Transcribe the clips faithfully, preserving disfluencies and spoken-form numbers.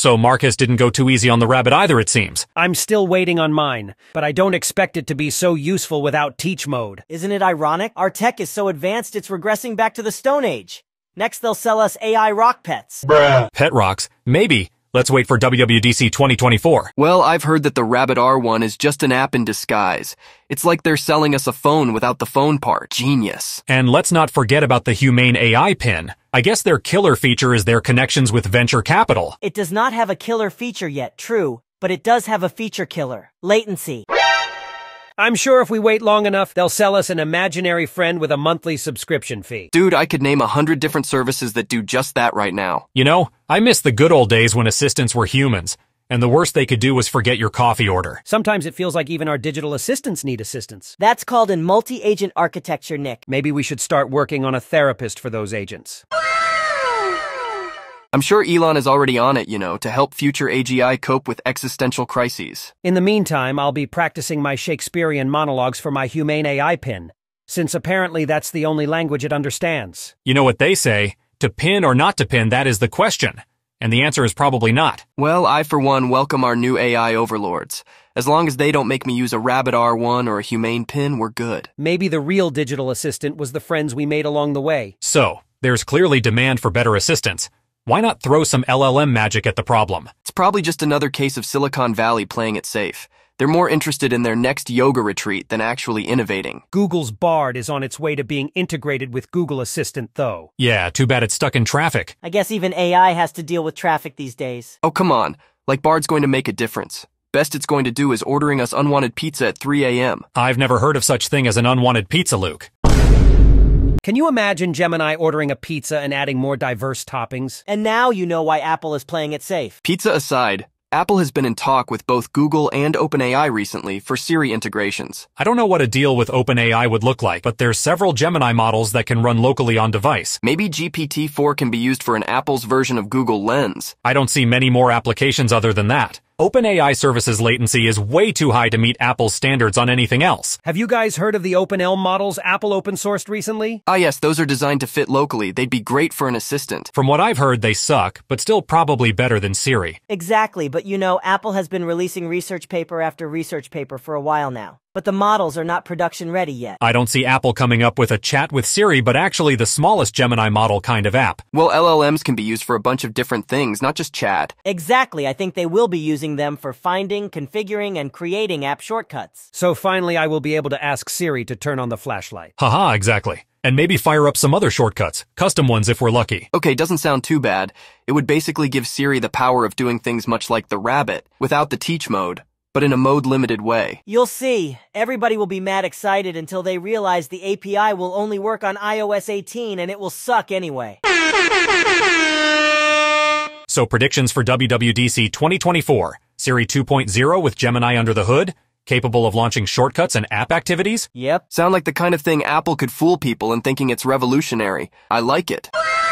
So Marcus didn't go too easy on the rabbit either, it seems. I'm still waiting on mine, but I don't expect it to be so useful without teach mode. Isn't it ironic? Our tech is so advanced it's regressing back to the Stone Age. Next they'll sell us A I rock pets. Bruh. Pet rocks? Maybe. Let's wait for W W D C twenty twenty-four. Well, I've heard that the Rabbit R one is just an app in disguise. It's like they're selling us a phone without the phone part. Genius. And let's not forget about the Humane A I pin. I guess their killer feature is their connections with venture capital. It does not have a killer feature yet, true, but it does have a feature killer. Latency. I'm sure if we wait long enough, they'll sell us an imaginary friend with a monthly subscription fee. Dude, I could name a hundred different services that do just that right now. You know, I miss the good old days when assistants were humans, and the worst they could do was forget your coffee order. Sometimes it feels like even our digital assistants need assistance. That's called in multi-agent architecture, Nick. Maybe we should start working on a therapist for those agents. I'm sure Elon is already on it, you know, to help future A G I cope with existential crises. In the meantime, I'll be practicing my Shakespearean monologues for my Humane A I pin, since apparently that's the only language it understands. You know what they say, to pin or not to pin, that is the question. And the answer is probably not. Well, I for one welcome our new A I overlords. As long as they don't make me use a Rabbit R one or a Humane pin, we're good. Maybe the real digital assistant was the friends we made along the way. So, there's clearly demand for better assistants. Why not throw some L L M magic at the problem? It's probably just another case of Silicon Valley playing it safe. They're more interested in their next yoga retreat than actually innovating. Google's Bard is on its way to being integrated with Google Assistant, though. Yeah, too bad it's stuck in traffic. I guess even A I has to deal with traffic these days. Oh, come on. Like Bard's going to make a difference. Best it's going to do is ordering us unwanted pizza at three A M I've never heard of such thing as an unwanted pizza, Luke. Can you imagine Gemini ordering a pizza and adding more diverse toppings? And now you know why Apple is playing it safe. Pizza aside, Apple has been in talk with both Google and OpenAI recently for Siri integrations. I don't know what a deal with OpenAI would look like, but there's several Gemini models that can run locally on device. Maybe G P T four can be used for an Apple's version of Google Lens. I don't see many more applications other than that. OpenAI services latency is way too high to meet Apple's standards on anything else. Have you guys heard of the OpenELM models Apple open-sourced recently? Ah yes, those are designed to fit locally. They'd be great for an assistant. From what I've heard, they suck, but still probably better than Siri. Exactly, but you know, Apple has been releasing research paper after research paper for a while now. But the models are not production ready yet. I don't see Apple coming up with a chat with Siri, but actually the smallest Gemini model kind of app. Well, L L Ms can be used for a bunch of different things, not just chat. Exactly, I think they will be using them for finding, configuring, and creating app shortcuts. So finally I will be able to ask Siri to turn on the flashlight. Haha, exactly. And maybe fire up some other shortcuts, custom ones if we're lucky. Okay, doesn't sound too bad. It would basically give Siri the power of doing things much like the rabbit, without the teach mode, but in a mode-limited way. You'll see. Everybody will be mad excited until they realize the A P I will only work on i O S eighteen and it will suck anyway. So predictions for W W D C twenty twenty-four. Siri two point oh with Gemini under the hood, capable of launching shortcuts and app activities? Yep. Sound like the kind of thing Apple could fool people in thinking it's revolutionary. I like it.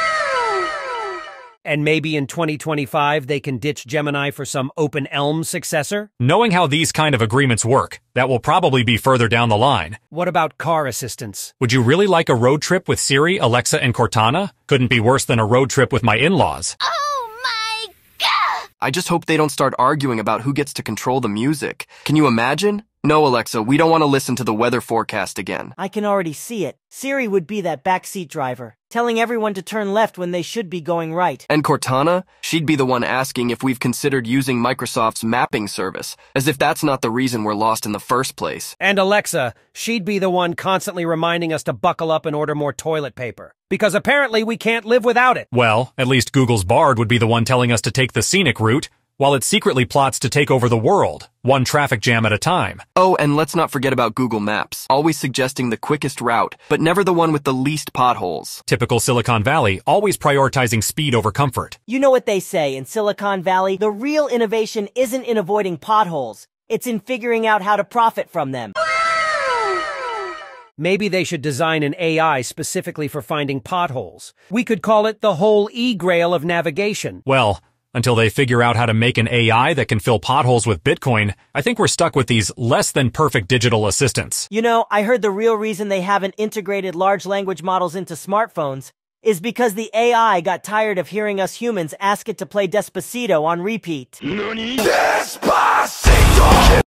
And maybe in twenty twenty-five they can ditch Gemini for some OpenELM successor? Knowing how these kind of agreements work, that will probably be further down the line. What about car assistants? Would you really like a road trip with Siri, Alexa, and Cortana? Couldn't be worse than a road trip with my in-laws. Oh my god! I just hope they don't start arguing about who gets to control the music. Can you imagine? No, Alexa, we don't want to listen to the weather forecast again. I can already see it. Siri would be that backseat driver, telling everyone to turn left when they should be going right. And Cortana? She'd be the one asking if we've considered using Microsoft's mapping service, as if that's not the reason we're lost in the first place. And Alexa, she'd be the one constantly reminding us to buckle up and order more toilet paper. Because apparently we can't live without it. Well, at least Google's Bard would be the one telling us to take the scenic route, while it secretly plots to take over the world, one traffic jam at a time. Oh, and let's not forget about Google Maps, always suggesting the quickest route, but never the one with the least potholes. Typical Silicon Valley, always prioritizing speed over comfort. You know what they say in Silicon Valley? The real innovation isn't in avoiding potholes. It's in figuring out how to profit from them. Maybe they should design an A I specifically for finding potholes. We could call it the whole e-grail of navigation. Well, until they figure out how to make an A I that can fill potholes with Bitcoin, I think we're stuck with these less-than-perfect digital assistants. You know, I heard the real reason they haven't integrated large language models into smartphones is because the A I got tired of hearing us humans ask it to play Despacito on repeat. Despacito!